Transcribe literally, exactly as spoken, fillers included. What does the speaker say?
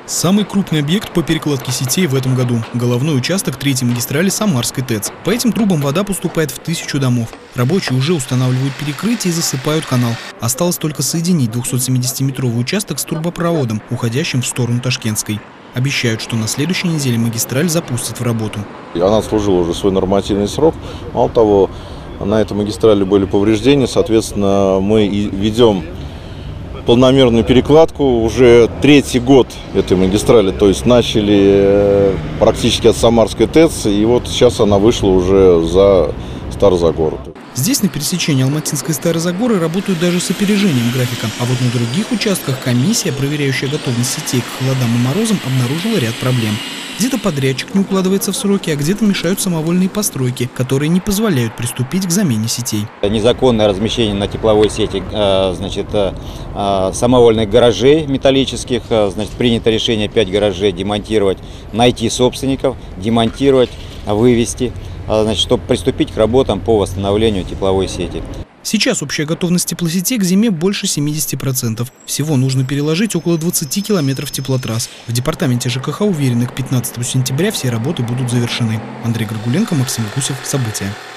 Самый крупный объект по перекладке сетей в этом году – головной участок третьей магистрали Самарской ТЭЦ. По этим трубам вода поступает в тысячу домов. Рабочие уже устанавливают перекрытие и засыпают канал. Осталось только соединить двухсотсемидесятиметровый участок с трубопроводом, уходящим в сторону Ташкентской. Обещают, что на следующей неделе магистраль запустят в работу. Она служила уже свой нормативный срок. Мало того, на этой магистрали были повреждения. Соответственно, мы и ведем полномерную перекладку уже третий год этой магистрали. То есть начали практически от Самарской ТЭЦ, и вот сейчас она вышла уже за Старозагор. Здесь на пересечении Алматинской и Старозагоры работают даже с опережением графика. А вот на других участках комиссия, проверяющая готовность сетей к холодам и морозам, обнаружила ряд проблем. Где-то подрядчик не укладывается в сроки, а где-то мешают самовольные постройки, которые не позволяют приступить к замене сетей. Незаконное размещение на тепловой сети, значит, самовольных гаражей металлических. Значит, принято решение пять гаражей демонтировать, найти собственников, демонтировать, вывести, значит, чтобы приступить к работам по восстановлению тепловой сети. Сейчас общая готовность теплосетей к зиме больше семидесяти процентов. Всего нужно переложить около двадцати километров теплотрасс. В департаменте ЖКХ уверены, к пятнадцатому сентября все работы будут завершены. Андрей Горгуленко, Максим Гусев. События.